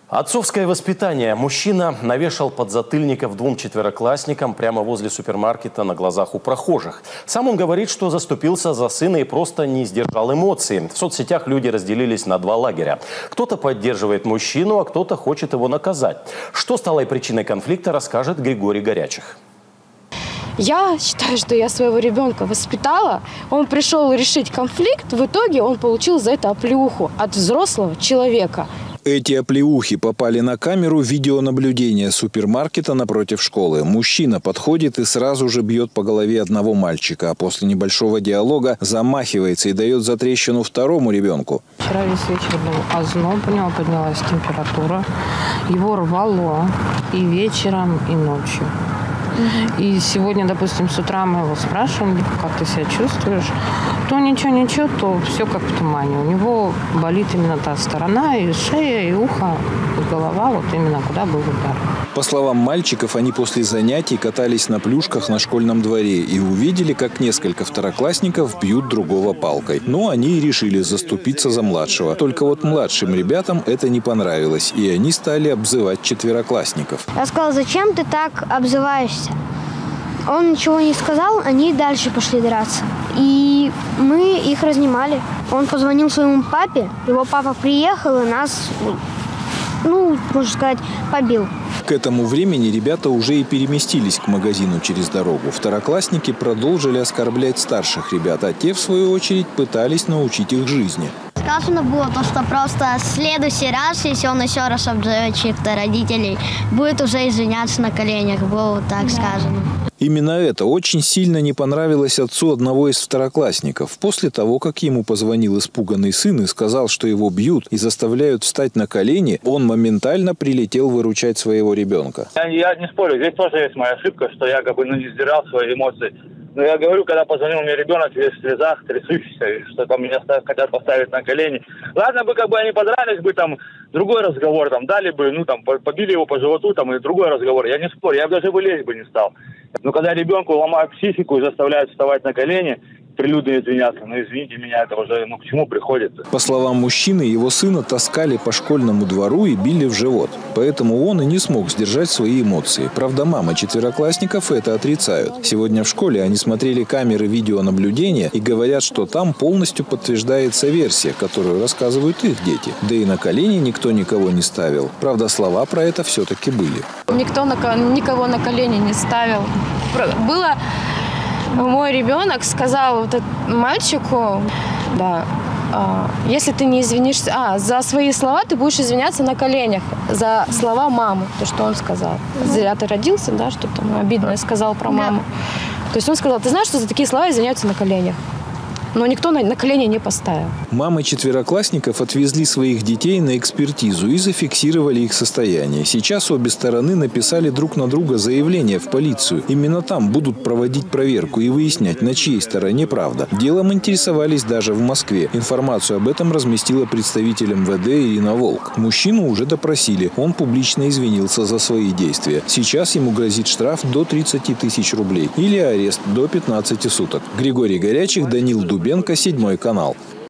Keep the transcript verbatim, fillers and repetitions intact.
Отцовское воспитание. Мужчина навешал подзатыльников двум четвероклассникам прямо возле супермаркета на глазах у прохожих. Сам он говорит, что заступился за сына и просто не сдержал эмоций. В соцсетях люди разделились на два лагеря. Кто-то поддерживает мужчину, а кто-то хочет его наказать. Что стало причиной конфликта, расскажет Григорий Горячих. Я считаю, что я своего ребенка воспитала. Он пришел решить конфликт, в итоге он получил за это оплеуху от взрослого человека. Эти оплеухи попали на камеру видеонаблюдения супермаркета напротив школы. Мужчина подходит и сразу же бьет по голове одного мальчика, а после небольшого диалога замахивается и дает затрещину второму ребенку. Вчера весь вечер был озноб, у него поднялась температура, его рвало и вечером, и ночью. И сегодня, допустим, с утра мы его спрашиваем, как ты себя чувствуешь, то ничего-ничего, то все как в тумане. У него болит именно та сторона, и шея, и ухо, и голова, вот именно куда был удар. По словам мальчиков, они после занятий катались на плюшках на школьном дворе и увидели, как несколько второклассников бьют другого палкой. Но они и решили заступиться за младшего. Только вот младшим ребятам это не понравилось, и они стали обзывать четвероклассников. Я сказал, зачем ты так обзываешься? Он ничего не сказал, они дальше пошли драться. И мы их разнимали. Он позвонил своему папе, его папа приехал и нас, ну, можно сказать, побил. К этому времени ребята уже и переместились к магазину через дорогу. Второклассники продолжили оскорблять старших ребят, а те, в свою очередь, пытались научить их жизни. Сказано было то, что просто в следующий раз, если он еще раз обзовет чьих-то родителей, будет уже извиняться на коленях, было так да. сказано. Именно это очень сильно не понравилось отцу одного из второклассников. После того, как ему позвонил испуганный сын и сказал, что его бьют и заставляют встать на колени, он моментально прилетел выручать своего ребенка. Я, я не спорю, здесь тоже есть моя ошибка, что я как бы ну, не сдержал свои эмоции. Но я говорю, когда позвонил мне ребенок весь в слезах, трясущийся, что там меня хотят поставить на колени. Ладно бы, как бы они подрались бы, там, другой разговор, там, дали бы, ну, там, побили его по животу, там, и другой разговор. Я не спорю, я бы даже бы лезть бы не стал. Но когда ребенку ломают психику и заставляют вставать на колени, прилюдно извиняться, ну, извините меня, это уже, ну, к чему приходится? По словам мужчины, его сына таскали по школьному двору и били в живот. Поэтому он и не смог сдержать свои эмоции. Правда, мамы четвероклассников это отрицают. Сегодня в школе они смотрели камеры видеонаблюдения и говорят, что там полностью подтверждается версия, которую рассказывают их дети. Да и на колени никто никого не ставил. Правда, слова про это все-таки были. Никто на, никого на колени не ставил. Было... Мой ребенок сказал вот мальчику, да, а, если ты не извинишься, а, за свои слова ты будешь извиняться на коленях, за слова мамы, то, что он сказал. Зря ты родился, да, что-то обидное сказал про маму. То есть он сказал, ты знаешь, что за такие слова извиняются на коленях? Но никто на, на колени не поставил. Мамы четвероклассников отвезли своих детей на экспертизу и зафиксировали их состояние. Сейчас обе стороны написали друг на друга заявление в полицию. Именно там будут проводить проверку и выяснять, на чьей стороне правда. Делом интересовались даже в Москве. Информацию об этом разместила представитель эм вэ дэ Ирина Волк. Мужчину уже допросили. Он публично извинился за свои действия. Сейчас ему грозит штраф до тридцати тысяч рублей или арест до пятнадцати суток. Григорий Горячих, Данил Дубенко, Седьмой канал.